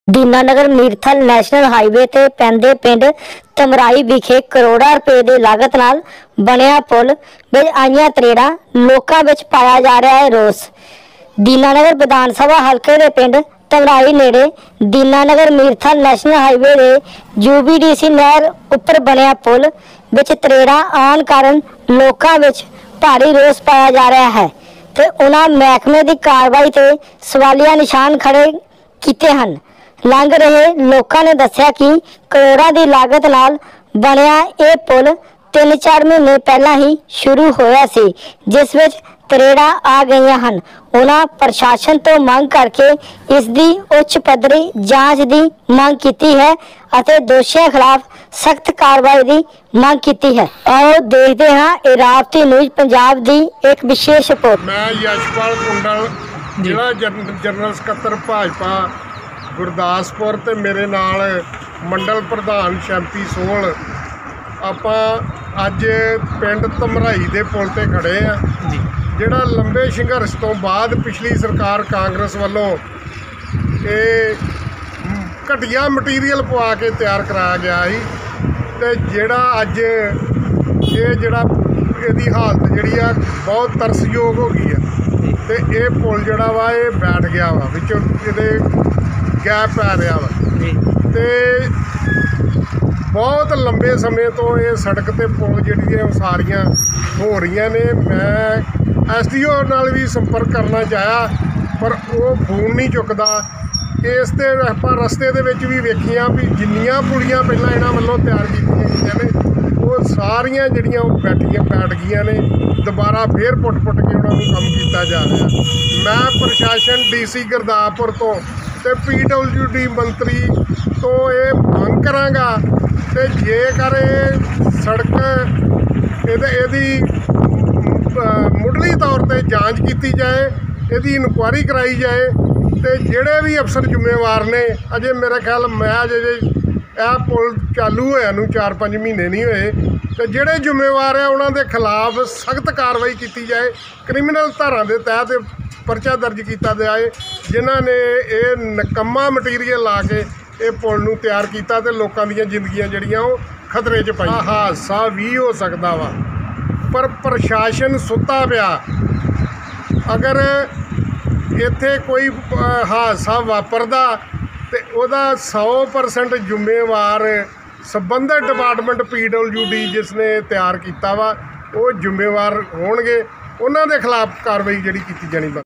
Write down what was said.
Dinanagar Mirthal national highway ਤੇ ਪੈਂਦੇ ਪਿੰਡ ਤਮਰਾਈ ਵਿਖੇ ਕਰੋੜਾਂ ਰੁਪਏ ਦੀ ਲਾਗਤ ਨਾਲ ਬਣਿਆ ਪੁਲ ਵਿੱਚ ਆਈਆਂ ਤਰੇੜਾਂ ਲੋਕਾਂ ਵਿੱਚ ਪਾਇਆ ਜਾ ਰਿਹਾ ਹੈ ਰੋਸ। ਦੀਨਾਨਗਰ ਵਿਧਾਨ ਸਭਾ ਹਲਕੇ ਦੇ ਪਿੰਡ ਤਮਰਾਈ ਨੇੜੇ ਦੀਨਾਨਗਰ ਮੀਰਥਲ ਨੈਸ਼ਨਲ ਹਾਈਵੇ ਦੇ UBDC ਨਹਿਰ ਉੱਪਰ ਬਣਿਆ ਪੁਲ ਵਿੱਚ ਤਰੇੜਾਂ ਆਉਣ ਕਾਰਨ ਲੋਕਾਂ ਵਿੱਚ ਭਾਰੀ ਰੋਸ ਪਾਇਆ ਜਾ ਰਿਹਾ ਹੈ ਤੇ ਉਹਨਾਂ ਮਹਿਕਮੇ ਦੀ ਕਾਰਵਾਈ ਤੇ ਸਵਾਲੀਆ ਨਿਸ਼ਾਨ ਖੜੇ ਕੀਤੇ ਹਨ। लंघ रहे लोगों ने दस्सिया कि करोड़ों की लागत नाल बनया यह पुल 3-4 महीने पहला ही शुरू होया सी, जिस विच तरेड़ा आ गई हैं। उन्होंने प्रशासन तो मांग करके इसकी उच्च पद्धरी जांच की मांग की है और दोषियों खिलाफ सख्त कार्रवाई की मांग की है। आओ देखते हैं इरावती न्यूज़ पंजाब की एक विशेष रिपोर्ट। मैं यशपाल कुंडल जिला जनरल सकत्तर भाजपा गुरदासपुर ते मेरे नाल मंडल प्रधान शैंपी सोहल आपां अज पिंड तमराई दे पुल ते खड़े आ, जिहड़ा लंबे संघर्ष तो बाद पिछली सरकार कांग्रेस वालों ये घटिया मटीरियल पवा के तैयार कराया गया ही ते जिहड़ा अज ये जिहड़ा इहदी हालत जिहड़ी आ बहुत तरसयोग हो गई है ते ये पुल जिहड़ा वा ये बैठ गया वा विचों इहदे गैप पै रहा वा ते बहुत लंबे समय तो ये सड़क ते पुल जिहड़ियां सारियां हो रही ने। मैं SDO नाल भी संपर्क करना चाहया पर वो फोन नहीं चुकदा। इस ते आपां रस्ते दे विच भी वेखियां भी जिन्नियां पुलियां पहलां इन्हां वल्लों तैयार कीतियां गईयां ने वो सारियां जिहड़ियां बैठ गईयां ने, दोबारा फिर पुट के उन्होंने काम किया जा रहा। मैं प्रशासन DC गुरदासपुर तो ते PWD मंत्री तो ये मंग करांगा ते जेकर सड़क इहदी मुढ़ली तौर पर जांच की जाए, इहदी इनकुआरी कराई जाए ते जिहड़े भी अफसर जिम्मेवार ने, अजे मेरा ख्याल मैं अजे यह पुल चालू होया नूं 4-5 महीने नहीं होए तो जिहड़े जिम्मेवार है उन्होंने खिलाफ सख्त कार्रवाई की जाए। क्रिमिनल धारा के तहत परचा दर्ज किया जाए जिन्हों ने ये नकम्मा मटीरियल ला के ये पुल नूं तैयार किया तो लोगों दी जिंदगियां जिहड़ियां वो खतरे च पाई। हादसा भी हो सकता वा पर प्रशासन सुत्ता पिया। अगर इत्थे कोई हादसा वापरदा तो वह 100% जिम्मेवार संबंधित डिपार्टमेंट PWD जिसने तैयार किया वा वो जिम्मेवार होणगे, उन्हां दे खिलाफ कार्रवाई जिहड़ी कीती जानी।